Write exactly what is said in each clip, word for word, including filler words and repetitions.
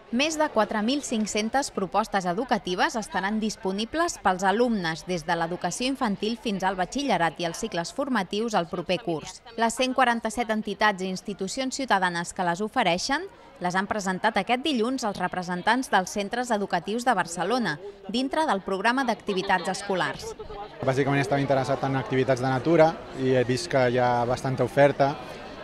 Més de quatre mil cinc-centes propostes educatives estaran disponibles pels alumnes des de l'educació infantil fins al batxillerat i els cicles formatius al proper curs. Les cent quaranta-set entitats i institucions ciutadanes que les ofereixen les han presentat aquest dilluns als representants dels centres educatius de Barcelona, dintre del programa d'activitats escolars. Bàsicament estava interessat en activitats de natura i he vist que hi ha bastanta oferta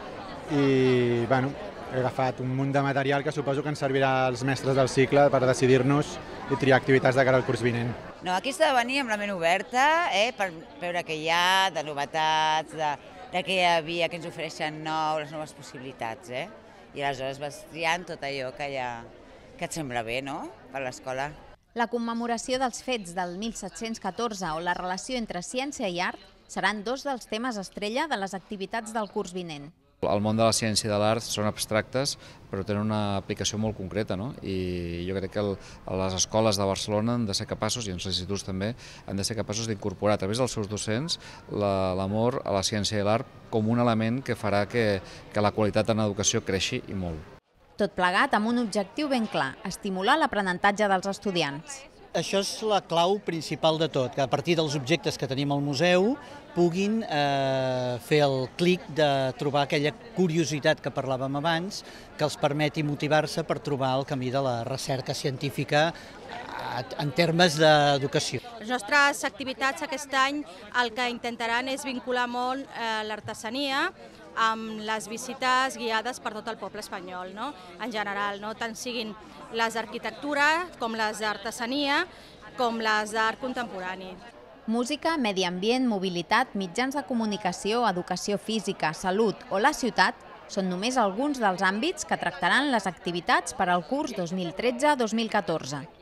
i, bueno, he agafat un munt de material que suposo que ens servirà als mestres del cicle per decidir-nos i triar activitats de cara al curs vinent. No, aquí s'ha de venir amb la ment oberta eh, per veure què hi ha, de novetats, de, de què hi havia, que ens ofereixen nou, les noves possibilitats. Eh? I aleshores vas triant tot allò que, ha, que et sembla bé, no?, per l'escola. La commemoració dels fets del mil set-cents catorze o la relació entre ciència i art seran dos dels temes estrella de les activitats del curs vinent. El món de la ciència i de l'art són abstractes, però tenen una aplicació molt concreta, no? I jo crec que el, les escoles de Barcelona han de ser capaços, i els instituts també, han de ser capaços d'incorporar a través dels seus docents l'amor a la ciència i l'art com un element que farà que, que la qualitat en l'educació creixi i molt. Tot plegat amb un objectiu ben clar, estimular l'aprenentatge dels estudiants. Això és la clau principal de tot, que a partir dels objectes que tenim al museu puguin eh, fer el clic de trobar aquella curiositat que parlàvem abans, que els permeti motivar-se per trobar el camí de la recerca científica en termes d'educació. Les nostres activitats aquest any el que intentaran és vincular molt eh, l'artesania amb les visites guiades per tot el poble espanyol, no? En general, no? Tant siguin les d'arquitectura com les d'artesania com les d'art contemporani. Música, medi ambient, mobilitat, mitjans de comunicació, educació física, salut o la ciutat són només alguns dels àmbits que tractaran les activitats per al curs dos mil tretze dos mil catorze.